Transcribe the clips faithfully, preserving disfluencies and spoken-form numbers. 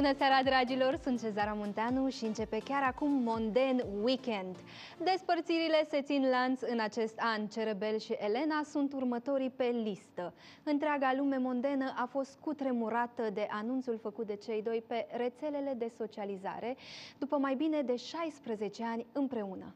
Bună seara, dragilor! Sunt Cezara Munteanu și începe chiar acum Monden Weekend. Despărțirile se țin lanț în acest an. Cerebel și Elena sunt următorii pe listă. Întreaga lume mondenă a fost cutremurată de anunțul făcut de cei doi pe rețelele de socializare, după mai bine de șaisprezece ani împreună.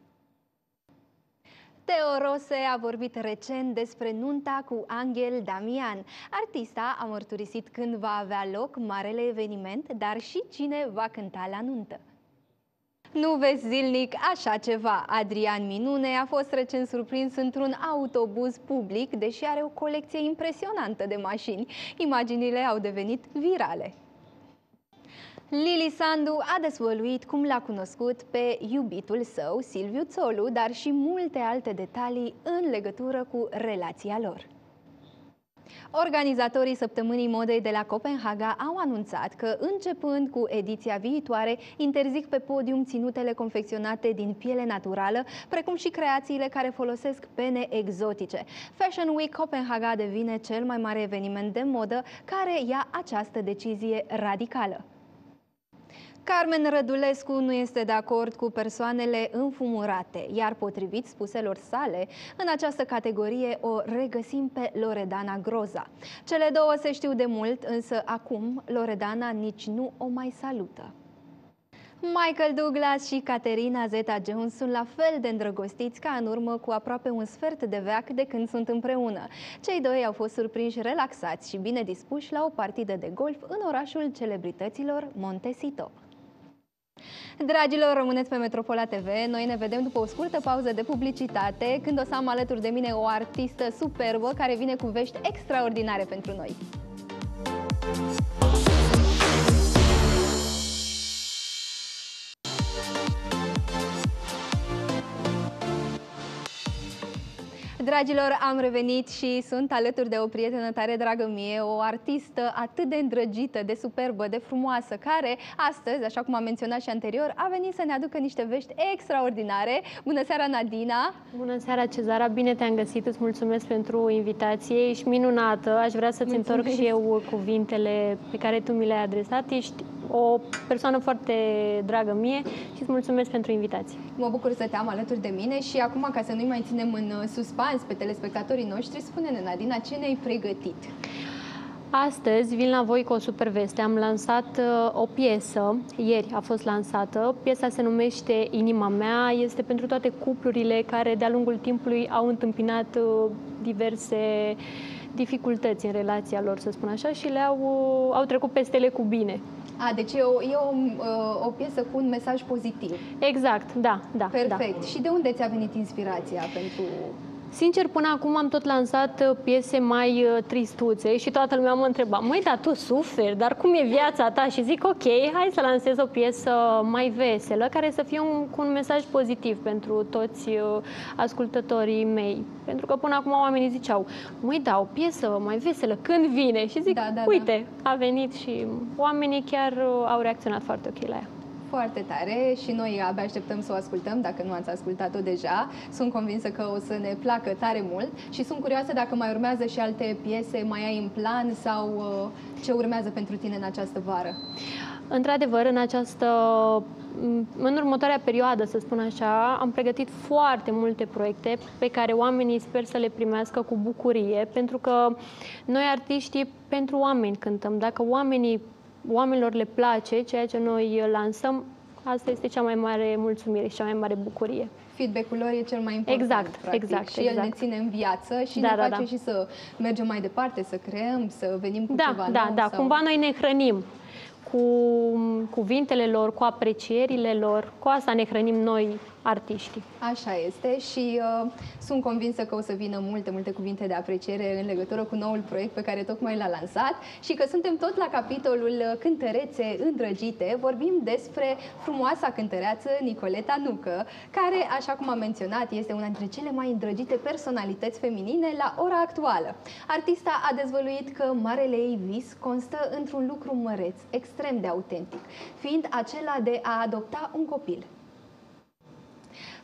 Teo Rose a vorbit recent despre nunta cu Angel Damian. Artista a mărturisit când va avea loc marele eveniment, dar și cine va cânta la nuntă. Nu vezi zilnic așa ceva. Adrian Minune a fost recent surprins într-un autobuz public, deși are o colecție impresionantă de mașini. Imaginile au devenit virale. Lili Sandu a dezvăluit cum l-a cunoscut pe iubitul său, Silviu Țolu, dar și multe alte detalii în legătură cu relația lor. Organizatorii Săptămânii Modei de la Copenhaga au anunțat că, începând cu ediția viitoare, interzic pe podium ținutele confecționate din piele naturală, precum și creațiile care folosesc pene exotice. Fashion Week Copenhaga devine cel mai mare eveniment de modă care ia această decizie radicală. Carmen Rădulescu nu este de acord cu persoanele înfumurate, iar potrivit spuselor sale, în această categorie o regăsim pe Loredana Groza. Cele două se știu de mult, însă acum Loredana nici nu o mai salută. Michael Douglas și Caterina Zeta-Jones sunt la fel de îndrăgostiți ca în urmă cu aproape un sfert de veac de când sunt împreună. Cei doi au fost surprinși relaxați și bine dispuși la o partidă de golf în orașul celebrităților Montecito. Dragilor, rămâneți pe Metropola T V. Noi ne vedem după o scurtă pauză de publicitate, când o să am alături de mine o artistă superbă care vine cu vești extraordinare pentru noi. Dragilor, am revenit și sunt alături de o prietenă tare dragă mie, o artistă atât de îndrăgită, de superbă, de frumoasă, care astăzi, așa cum am menționat și anterior, a venit să ne aducă niște vești extraordinare. Bună seara, Nadina! Bună seara, Cezara! Bine te-am găsit, îți mulțumesc pentru invitație, ești minunată. Aș vrea să-ți întorc și eu cuvintele pe care tu mi le-ai adresat. Ești o persoană foarte dragă mie și îți mulțumesc pentru invitație. Mă bucur să te am alături de mine și acum, ca să nu-i mai ținem în suspans pe telespectatorii noștri, spune-ne, Nadina, ce ne-ai pregătit? Astăzi vin la voi cu o super veste. Am lansat uh, o piesă, ieri a fost lansată. Piesa se numește Inima mea, este pentru toate cuplurile care de-a lungul timpului au întâmpinat uh, diverse dificultăți în relația lor, să spun așa, și le-au uh, au trecut peste ele cu bine. A, deci e, o, e o, o piesă cu un mesaj pozitiv. Exact, da, da. Perfect. Da. Și de unde ți-a venit inspirația pentru... Sincer, până acum am tot lansat piese mai tristuțe și toată lumea mă întreba: măi, dar tu suferi, dar cum e viața ta? Și zic, ok, hai să lansez o piesă mai veselă, care să fie un, cu un mesaj pozitiv pentru toți ascultătorii mei. Pentru că până acum oamenii ziceau: măi, da, o piesă mai veselă, când vine? Și zic, da, da, uite, da. A venit și oamenii chiar au reacționat foarte ok la ea. Foarte tare și noi abia așteptăm să o ascultăm, dacă nu ați ascultat-o deja. Sunt convinsă că o să ne placă tare mult și sunt curioasă dacă mai urmează și alte piese, mai ai în plan sau ce urmează pentru tine în această vară? Într-adevăr, în această, în următoarea perioadă, să spun așa, am pregătit foarte multe proiecte pe care oamenii sper să le primească cu bucurie, pentru că noi, artiștii, pentru oameni cântăm. Dacă oamenii oamenilor le place ceea ce noi lansăm, asta este cea mai mare mulțumire și cea mai mare bucurie. Feedback-ul lor e cel mai important, exact, practic, exact, și exact. El ne ține în viață și da, ne face da, da. și să mergem mai departe, să creăm, să venim cu da, ceva da, nou. Da, da, sau... cumva noi ne hrănim cu cuvintele lor, cu aprecierile lor, cu asta ne hrănim noi, artiștii. Așa este și uh, sunt convinsă că o să vină multe, multe cuvinte de apreciere în legătură cu noul proiect pe care tocmai l-a lansat și că suntem tot la capitolul cântărețe îndrăgite. Vorbim despre frumoasa cântăreață Nicoleta Nucă, care, așa cum am menționat, este una dintre cele mai îndrăgite personalități feminine la ora actuală. Artista a dezvăluit că marele ei vis constă într-un lucru măreț, extrem de autentic, fiind acela de a adopta un copil.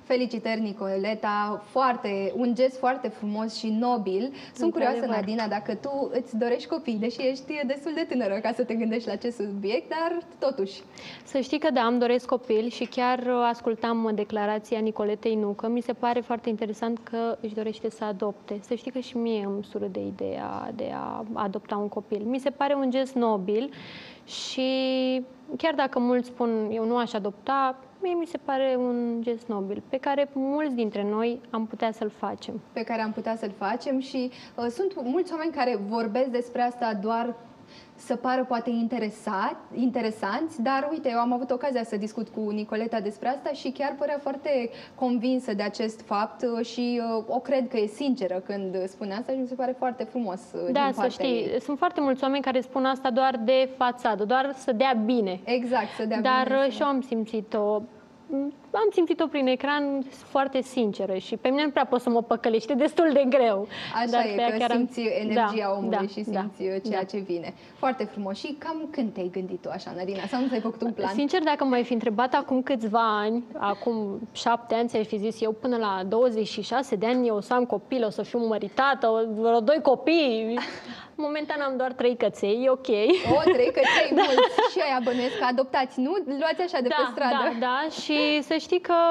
Felicitări, Nicoleta, foarte, un gest foarte frumos și nobil. Sunt curioasă, Nadina, dacă tu îți dorești copii, deși ești destul de tânără ca să te gândești la acest subiect, dar totuși. Să știi că da, îmi doresc copil și chiar ascultam declarația Nicoletei Nucă. Mi se pare foarte interesant că își dorește să adopte. Să știi că și mie îmi sură de ideea de a adopta un copil. Mi se pare un gest nobil și chiar dacă mulți spun eu nu aș adopta, mie mi se pare un gest nobil, pe care mulți dintre noi am putea să-l facem. Pe care am putea să-l facem și uh, sunt mulți oameni care vorbesc despre asta doar să pară poate interesat, interesanți, dar uite, eu am avut ocazia să discut cu Nicoleta despre asta și chiar părea foarte convinsă de acest fapt și uh, o cred că e sinceră când spune asta și mi se pare foarte frumos uh, Da, din să partea știi, ei. sunt foarte mulți oameni care spun asta doar de fațadă, doar să dea bine. Exact, să dea Dar bine. și eu am simțit-o am simțit-o prin ecran foarte sinceră și pe mine nu prea pot să mă păcălește, destul de greu. Așa Dar e, pe că chiar simți energia da, omului da, și simți da, ceea da. ce vine. Foarte frumos. Și cam când te-ai gândit tu așa, Nadina? Sau nu ți-ai făcut un plan? Sincer, dacă m-ai fi întrebat acum câțiva ani, acum șapte ani, ți-ai fi zis eu până la douăzeci și șase de ani o să am copil, o să fiu măritată, vreo doi copii. Momentan am doar trei căței, e ok. O, trei căței, da. Mulți. Și aia bănuiesc că adoptați, nu? Luați așa de da, pe stradă. Da, da, și să știi că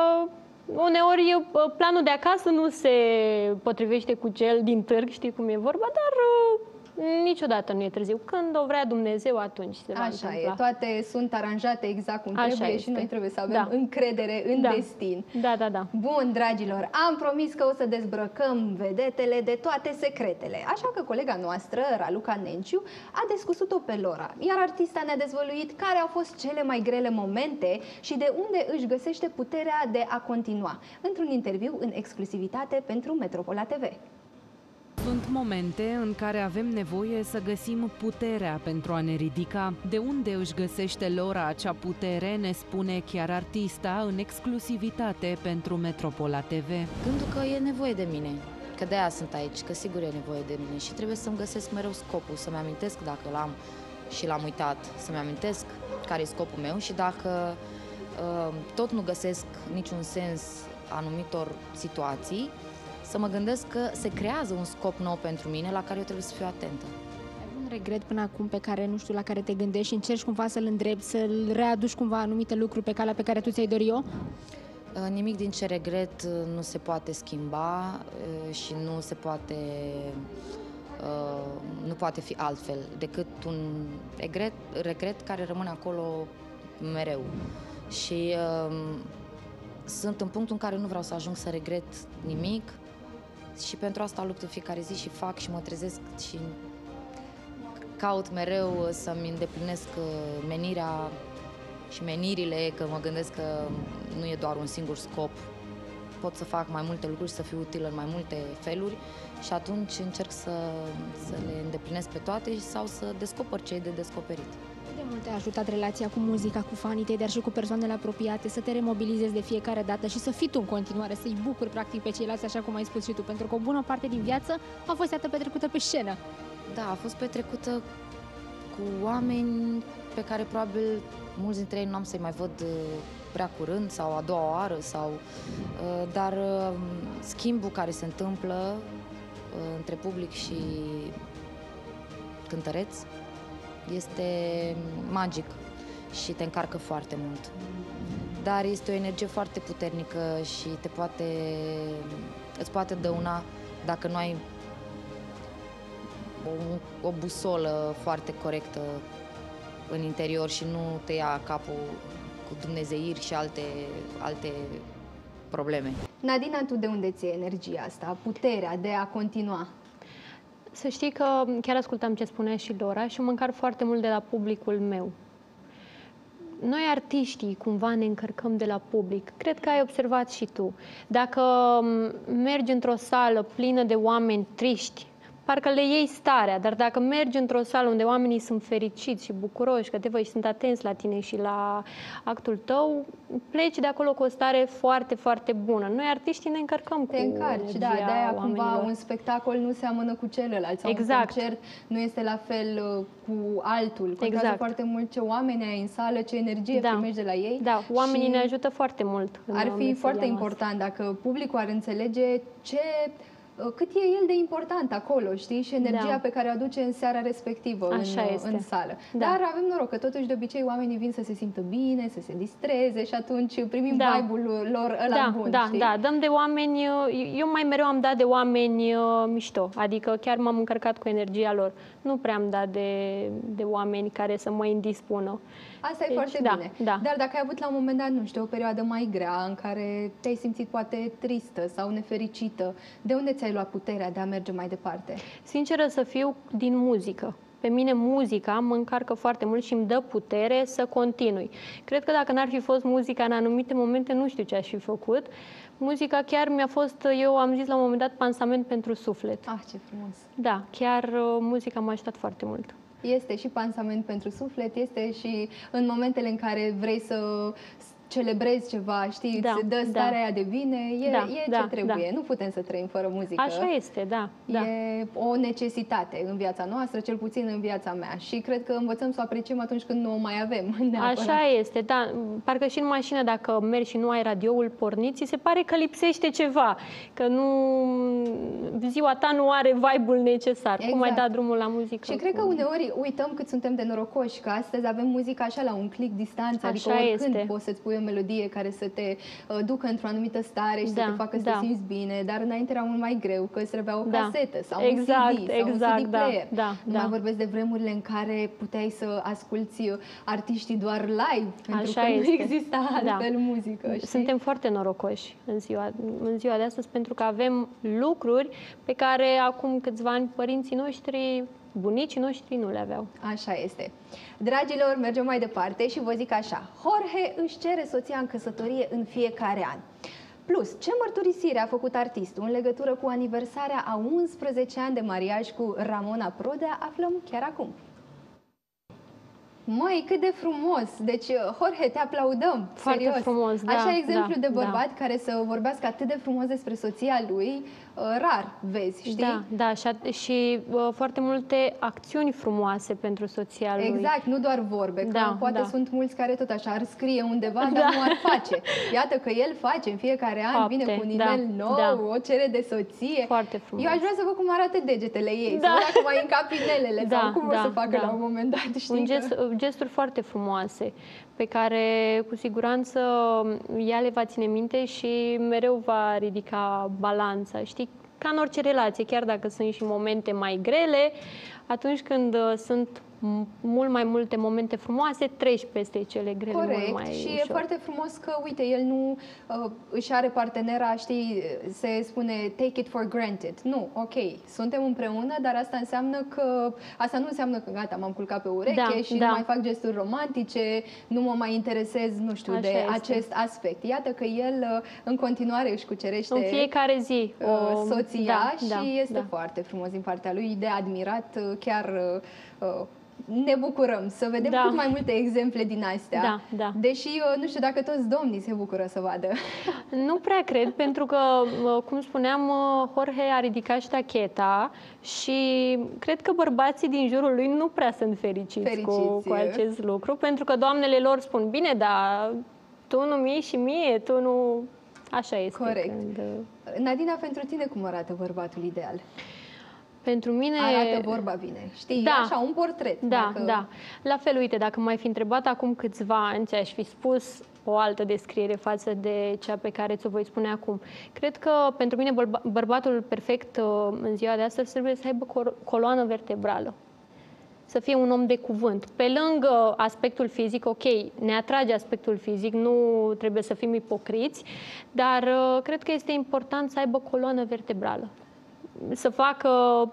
uneori planul de acasă nu se potrivește cu cel din târg, știi cum e vorba, dar niciodată nu e târziu. Când o vrea Dumnezeu, atunci se va Așa întâmpla. e, toate sunt aranjate exact cum Așa trebuie este. și noi trebuie să avem Da. încredere în da. destin. Da, da, da. Bun, dragilor, am promis că o să dezbrăcăm vedetele de toate secretele, așa că colega noastră, Raluca Nenciu, a descusut-o pe Lora, iar artista ne-a dezvăluit care au fost cele mai grele momente și de unde își găsește puterea de a continua, într-un interviu în exclusivitate pentru Metropola T V. Sunt momente în care avem nevoie să găsim puterea pentru a ne ridica. De unde își găsește Lora acea putere, ne spune chiar artista în exclusivitate pentru Metropola T V. Gândul că e nevoie de mine, că de aia sunt aici, că sigur e nevoie de mine și trebuie să-mi găsesc mereu scopul, să-mi amintesc dacă l-am și l-am uitat, să-mi amintesc care e scopul meu și dacă uh, tot nu găsesc niciun sens anumitor situații, să mă gândesc că se creează un scop nou pentru mine la care eu trebuie să fiu atentă. Ai un regret până acum pe care, nu știu, la care te gândești și încerci cumva să-l îndrepti, să-l readuci cumva anumite lucruri pe calea pe care tu ți-ai dori-o? Nimic din ce regret nu se poate schimba și nu se poate, nu poate fi altfel decât un regret, regret care rămâne acolo mereu. Și sunt în punctul în care nu vreau să ajung să regret nimic și pentru asta lupt în fiecare zi și fac și mă trezesc și caut mereu să-mi îndeplinesc menirea și menirile, că mă gândesc că nu e doar un singur scop. Pot să fac mai multe lucruri, să fiu utilă în mai multe feluri și atunci încerc să, să le îndeplinesc pe toate sau să descoper ce e de descoperit. Cât de mult te-a ajutat relația cu muzica, cu fanii tăi, dar și cu persoanele apropiate, să te remobilizezi de fiecare dată și să fii tu în continuare, să-i bucuri practic pe ceilalți, așa cum ai spus și tu, pentru că o bună parte din viață a fost iată petrecută pe scenă. Da, a fost petrecută cu oameni pe care probabil mulți dintre ei nu am să-i mai văd prea curând sau a doua oară, sau, dar schimbul care se întâmplă între public și cântăreți este magic și te încarcă foarte mult. Dar este o energie foarte puternică și te poate, îți poate dăuna dacă nu ai o, o busolă foarte corectă în interior și nu te ia capul cu dumnezeiri și alte, alte probleme. Nadina, tu de unde ți-e energia asta, puterea de a continua? Să știi că chiar ascultam ce spunea și Lora și mă încarc foarte mult de la publicul meu. Noi, artiștii, cumva ne încărcăm de la public. Cred că ai observat și tu. Dacă mergi într-o sală plină de oameni triști, parcă le iei starea, dar dacă mergi într-o sală unde oamenii sunt fericiți și bucuroși, că te văd și sunt atenți la tine și la actul tău, pleci de acolo cu o stare foarte, foarte bună. Noi, artiștii, ne încărcăm Te cu încarci, da, energia de-aia cumva oamenilor. un spectacol nu seamănă cu celălalt sau Exact. un concert nu este la fel uh, cu altul. Contează Exact. foarte mult ce oameni ai în sală, ce energie Da. primești de la ei. Da, oamenii și ne ajută foarte mult. în ar fi meseria foarte noastră. important dacă publicul ar înțelege ce, cât e el de important acolo, știi? Și energia Da. pe care o aduce în seara respectivă Așa în, este. în sală. Da. Dar avem noroc că totuși de obicei oamenii vin să se simtă bine, să se distreze și atunci primim Da. vibe-ul lor ăla Da, bun, da, știi? da, dăm de oameni, eu mai mereu am dat de oameni uh, mișto, adică chiar m-am încărcat cu energia lor. Nu prea am dat de, de oameni care să mă indispună. Asta e Deci, foarte da, bine. da. Dar dacă ai avut la un moment dat, nu știu, o perioadă mai grea în care te-ai simțit poate tristă sau nefericită, de unde ți-ai luat puterea de a merge mai departe? Sinceră să fiu, din muzică. Pe mine muzica mă încarcă foarte mult și îmi dă putere să continui. Cred că dacă n-ar fi fost muzica în anumite momente, nu știu ce aș fi făcut. Muzica chiar mi-a fost, eu am zis la un moment dat, pansament pentru suflet. Ah, ce frumos! Da, chiar uh, muzica m-a ajutat foarte mult. Este și pansament pentru suflet, este și în momentele în care vrei să celebrezi ceva, știi, Da, îți dă da. starea aia de bine, e, Da, e da, ce trebuie. da. Nu putem să trăim fără muzică. Așa este, da. da. E o necesitate în viața noastră, cel puțin în viața mea. Și cred că învățăm să o apreciem atunci când nu o mai avem. Neapărat. Așa este, da. Parcă și în mașină, dacă mergi și nu ai radioul pornit, ți se pare că lipsește ceva, că nu, ziua ta nu are vibe-ul necesar. Exact. Cum ai dat drumul la muzică? Și cred că Cum- uneori uităm cât suntem de norocoși, că astăzi avem muzica așa la un click distanță, adică Așa oricând este. poți să-ți pui o melodie care să te uh, ducă într-o anumită stare și Da, să te facă să da. te simți bine, dar înainte era mult mai greu, că îți trebuia o Da. casetă sau Exact, un C D sau exact, un C D da, player. da, Nu da. mai vorbesc de vremurile în care puteai să asculți artiștii doar live, pentru Așa că este. nu exista Da. altfel muzică. Știi? Suntem foarte norocoși în ziua, în ziua de astăzi pentru că avem lucruri pe care acum câțiva ani părinții noștri, bunicii noștri nu le aveau. Așa este. Dragilor, mergem mai departe și vă zic așa. Jorge își cere soția în căsătorie în fiecare an. Plus, ce mărturisire a făcut artistul în legătură cu aniversarea a unsprezece ani de mariaj cu Ramona Prodea, aflăm chiar acum. Măi, cât de frumos! Deci, Jorge, te aplaudăm! Foarte serios. frumos, da, Așa exemplu da, de bărbat da. care să vorbească atât de frumos despre soția lui, rar vezi, știi? Da, da, și, a- și uh, foarte multe acțiuni frumoase pentru soția lui. Exact, nu doar vorbe, că Da, poate da. sunt mulți care tot așa ar scrie undeva, dar nu ar face. Iată că el face în fiecare an, Fapte, vine cu un nivel da, nou, da. o cere de soție. Foarte frumos. Eu aș vrea să văd cum arată degetele ei, Da. să văd dacă mai încap inelele Da, sau cum o da, să facă da. la un moment dat, știi? Un că- gest, gesturi foarte frumoase pe care cu siguranță ea le va ține minte și mereu va ridica balanța. Știi, ca în orice relație, chiar dacă sunt și momente mai grele, atunci când uh, sunt m- mult mai multe momente frumoase, treci peste cele grele mult Corect, mai și ușor. e foarte frumos că, uite, el nu uh, își are partenera, știi, se spune take it for granted. Nu, ok, suntem împreună, dar asta înseamnă că, asta nu înseamnă că gata, m-am culcat pe ureche Da, și da. nu mai fac gesturi romantice, nu mă mai interesez, nu știu, Așa de este. acest aspect. Iată că el uh, în continuare își cucerește În fiecare zi. uh, o- soția da, da, și este da. foarte frumos din partea lui, de admirat, uh, chiar uh, uh, ne bucurăm să vedem Da. cât mai multe exemple din astea. Da, da. Deși uh, nu știu dacă toți domnii se bucură să vadă. Nu prea cred, pentru că, cum spuneam, Jorge a ridicat ștacheta și cred că bărbații din jurul lui nu prea sunt fericiți, Fericiți. Cu, cu acest lucru, pentru că doamnele lor spun, bine, dar tu nu mie și mie, tu nu... Așa este. Corect. Când... Nadina, pentru tine cum arată bărbatul ideal? Pentru mine... Arată vorba bine. Știi, Da. e așa, un portret. Da, dacă... da. La fel, uite, dacă m-ai fi întrebat acum câțiva ani, ți-aș fi spus o altă descriere față de cea pe care ți-o voi spune acum. Cred că pentru mine bărba- bărbatul perfect uh, în ziua de astăzi trebuie să aibă cor- coloană vertebrală. Să fie un om de cuvânt. Pe lângă aspectul fizic, ok, ne atrage aspectul fizic, nu trebuie să fim ipocriți, dar uh, cred că este important să aibă coloană vertebrală. Să facă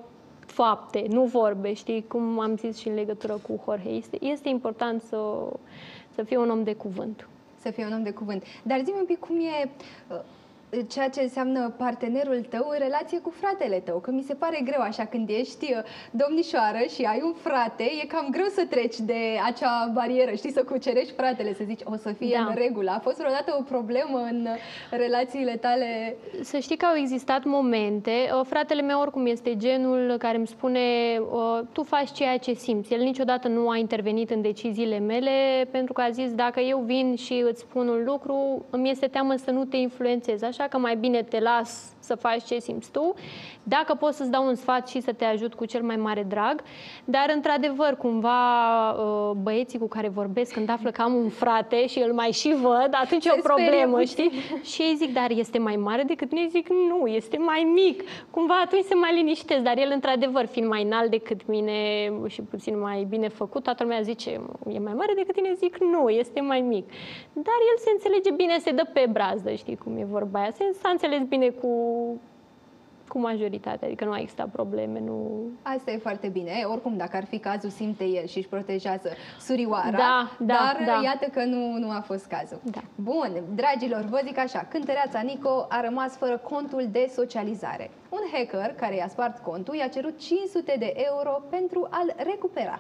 fapte, nu vorbe, știi, cum am zis și în legătură cu Jorge. Este, este important să, să fie un om de cuvânt. Să fie un om de cuvânt. Dar zi-mi un pic cum e uh, ceea ce înseamnă partenerul tău în relație cu fratele tău, că mi se pare greu așa când ești domnișoară și ai un frate, e cam greu să treci de acea barieră, știi, să cucerești fratele, să zici o să fie Da. în regulă. A fost vreodată o problemă în relațiile tale? Să știi că au existat momente, fratele meu oricum este genul care îmi spune tu faci ceea ce simți. El niciodată nu a intervenit în deciziile mele pentru că a zis dacă eu vin și îți spun un lucru, îmi este teamă să nu te influențez, așa că mai bine te las să faci ce simți tu, dacă pot să-ți dau un sfat și să te ajut cu cel mai mare drag, dar într-adevăr cumva băieții cu care vorbesc când află că am un frate și îl mai și văd, atunci e o problemă, știi? Și ei zic, dar este mai mare decât mine? Zic, nu, este mai mic. Cumva atunci se mai liniștesc, dar el într-adevăr, fiind mai înalt decât mine și puțin mai bine făcut, toată lumea zice, e mai mare decât tine? Zic, nu, este mai mic. Dar el se înțelege bine, se dă pe brazdă, știi cum e vorba aia, s-a înțeles bine cu cu majoritatea, adică nu a existat probleme, nu... Asta e foarte bine. Oricum, dacă ar fi cazul, simte el și își protejează surioara, da, da, dar da. iată că nu, nu a fost cazul. Da. Bun, dragilor, vă zic așa, cântăreața Nico a rămas fără contul de socializare. Un hacker care i-a spart contul i-a cerut cinci sute de euro pentru a-l recupera.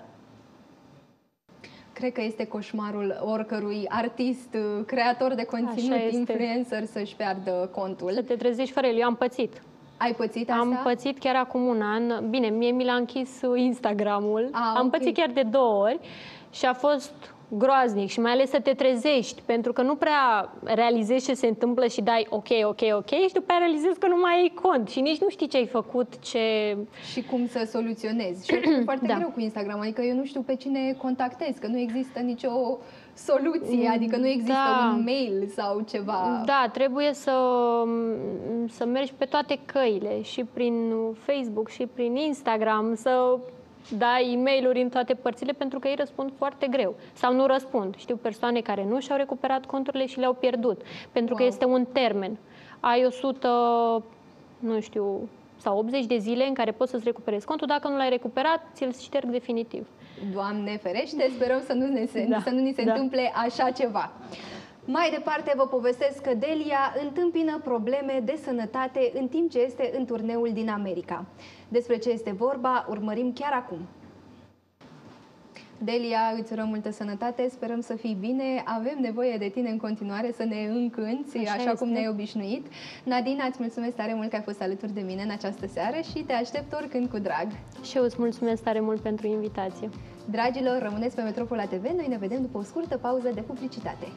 Cred că este coșmarul oricărui artist, creator de conținut, influencer, să-și piardă contul. Să te trezești fără el. Eu am pățit. Ai pățit asta? Am pățit chiar acum un an. Bine, mie mi l-a închis Instagramul. A, am okay. pățit chiar de două ori și a fost groaznic și mai ales să te trezești, pentru că nu prea realizezi ce se întâmplă și dai ok, ok, ok și după aia realizezi că nu mai ai cont și nici nu știi ce ai făcut, ce... Și cum să soluționezi. Și e foarte da. greu cu Instagram, adică eu nu știu pe cine contactez, că nu există nicio soluție, adică nu există da. un mail sau ceva. Da, trebuie să, să mergi pe toate căile, și prin Facebook, și prin Instagram, să dai e-mail-uri în toate părțile, pentru că ei răspund foarte greu. Sau nu răspund. Știu persoane care nu și-au recuperat conturile și le-au pierdut, pentru wow. că este un termen. Ai o sută, nu știu, sau optzeci de zile în care poți să-ți recuperezi contul. Dacă nu l-ai recuperat, ți-l șterg definitiv. Doamne ferește, sperăm să nu, ne se, da. să nu ni se da. întâmple așa ceva. Mai departe vă povestesc că Delia întâmpină probleme de sănătate în timp ce este în turneul din America. Despre ce este vorba, urmărim chiar acum. Delia, îți urăm multă sănătate, sperăm să fii bine, avem nevoie de tine în continuare să ne încânți, așa, așa cum ne-ai obișnuit. Nadina, îți mulțumesc tare mult că ai fost alături de mine în această seară și te aștept oricând cu drag. Și eu îți mulțumesc tare mult pentru invitație. Dragilor, rămâneți pe Metropola T V, noi ne vedem după o scurtă pauză de publicitate.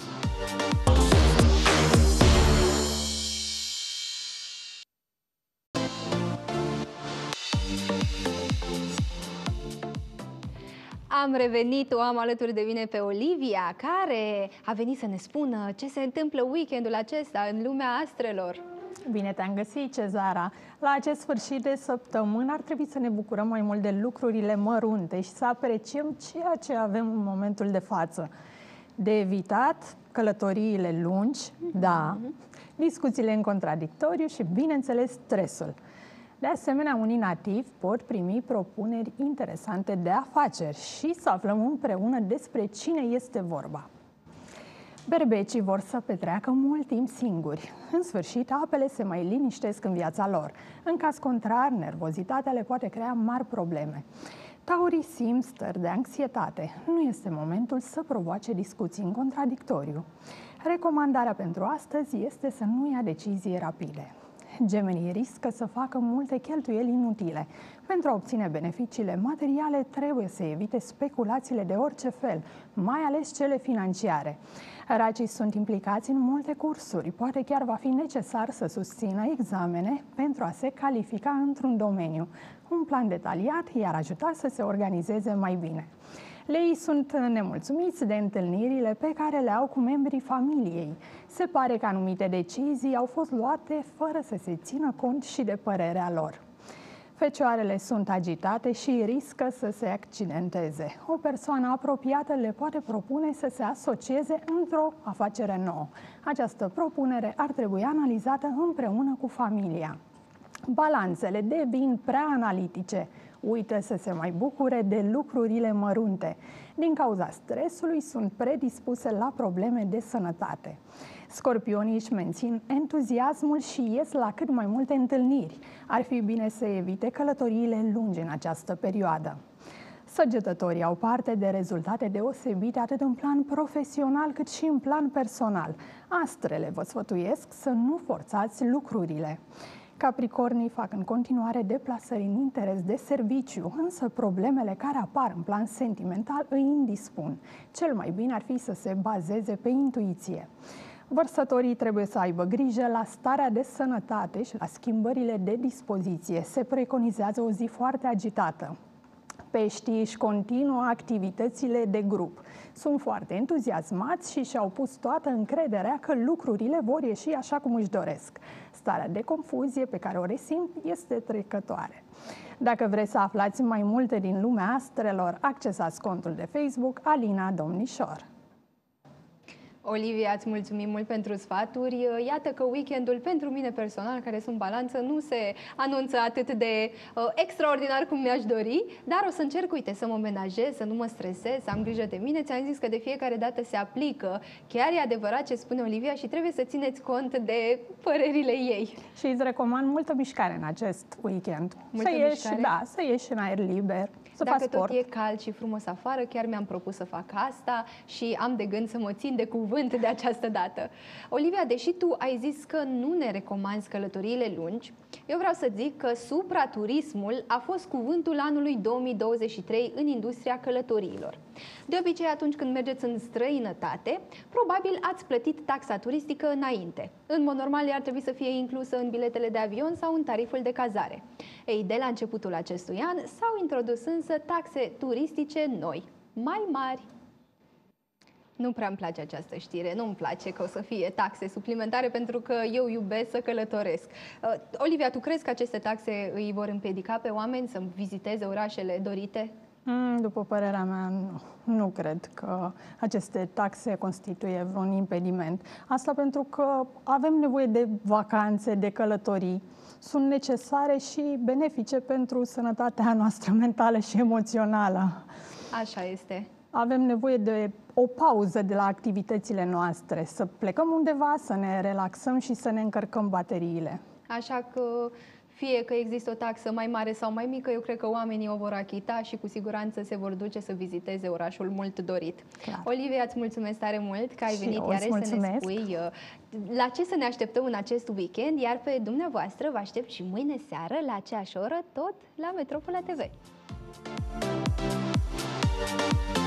Am revenit, o am alături de mine pe Olivia, care a venit să ne spună ce se întâmplă weekendul acesta în lumea astrelor. Bine te-am găsit, Cezara! La acest sfârșit de săptămână ar trebui să ne bucurăm mai mult de lucrurile mărunte și să apreciem ceea ce avem în momentul de față. De evitat călătoriile lungi, mm-hmm. da, discuțiile în contradictoriu și, bineînțeles, stresul. De asemenea, unii nativi pot primi propuneri interesante de afaceri și să aflăm împreună despre cine este vorba. Berbecii vor să petreacă mult timp singuri. În sfârșit, apele se mai liniștesc în viața lor. În caz contrar, nervozitatea le poate crea mari probleme. Taurii simt stări de anxietate. Nu este momentul să provoace discuții în contradictoriu. Recomandarea pentru astăzi este să nu ia decizii rapide. Gemenii riscă să facă multe cheltuieli inutile. Pentru a obține beneficiile materiale, trebuie să evite speculațiile de orice fel, mai ales cele financiare. Racii sunt implicați în multe cursuri, poate chiar va fi necesar să susțină examene pentru a se califica într-un domeniu. Un plan detaliat i-ar ajuta să se organizeze mai bine. Leii sunt nemulțumiți de întâlnirile pe care le au cu membrii familiei. Se pare că anumite decizii au fost luate fără să se țină cont și de părerea lor. Fecioarele sunt agitate și riscă să se accidenteze. O persoană apropiată le poate propune să se asocieze într-o afacere nouă. Această propunere ar trebui analizată împreună cu familia. Balanțele devin prea analitice. Uită să se mai bucure de lucrurile mărunte. Din cauza stresului sunt predispuse la probleme de sănătate. Scorpionii își mențin entuziasmul și ies la cât mai multe întâlniri. Ar fi bine să evite călătoriile lungi în această perioadă. Săgetătorii au parte de rezultate deosebite atât în plan profesional cât și în plan personal. Astrele vă sfătuiesc să nu forțați lucrurile. Capricornii fac în continuare deplasări în interes de serviciu, însă problemele care apar în plan sentimental îi indispun. Cel mai bine ar fi să se bazeze pe intuiție. Vărsătorii trebuie să aibă grijă la starea de sănătate și la schimbările de dispoziție. Se preconizează o zi foarte agitată. Peștii își continuă activitățile de grup. Sunt foarte entuziasmați și și-au pus toată încrederea că lucrurile vor ieși așa cum își doresc. Starea de confuzie pe care o resimt este trecătoare. Dacă vreți să aflați mai multe din lumea astrelor, accesați contul de Facebook Alina Domnișor. Olivia, îți mulțumim mult pentru sfaturi. Iată că weekendul pentru mine personal, care sunt balanță, nu se anunță atât de uh, extraordinar cum mi-aș dori, dar o să încerc, uite, să mă menajez, să nu mă stresez, să am grijă de mine. Ți-am zis că de fiecare dată se aplică. Chiar e adevărat ce spune Olivia și trebuie să țineți cont de părerile ei. Și îți recomand multă mișcare în acest weekend. Multă să ieși, mișcare? da, să ieși în aer liber. Să Dacă faci tot sport. e cald și frumos afară, chiar mi-am propus să fac asta și am de gând să mă țin de cuvânt de această dată. Olivia, deși tu ai zis că nu ne recomanzi călătoriile lungi, eu vreau să zic că supraturismul a fost cuvântul anului două mii douăzeci și trei în industria călătoriilor. De obicei, atunci când mergeți în străinătate, probabil ați plătit taxa turistică înainte. În mod normal, ea ar trebui să fie inclusă în biletele de avion sau în tariful de cazare. Ei, de la începutul acestui an s-au introdus însă taxe turistice noi, mai mari. Nu prea îmi place această știre, nu îmi place că o să fie taxe suplimentare pentru că eu iubesc să călătoresc. Uh, Olivia, tu crezi că aceste taxe îi vor împiedica pe oameni să viziteze orașele dorite? Mm, După părerea mea, nu. Nu cred că aceste taxe constituie vreun impediment. Asta pentru că avem nevoie de vacanțe, de călătorii. Sunt necesare și benefice pentru sănătatea noastră mentală și emoțională. Așa este. Avem nevoie de o pauză de la activitățile noastre, să plecăm undeva, să ne relaxăm și să ne încărcăm bateriile. Așa că fie că există o taxă mai mare sau mai mică, eu cred că oamenii o vor achita și cu siguranță se vor duce să viziteze orașul mult dorit. Clar. Olivia, îți mulțumesc tare mult că ai Și venit eu iarăși îți să ne mulțumesc. spui uh, la ce să ne așteptăm în acest weekend, iar pe dumneavoastră vă aștept și mâine seară la aceeași oră, tot la Metropola T V.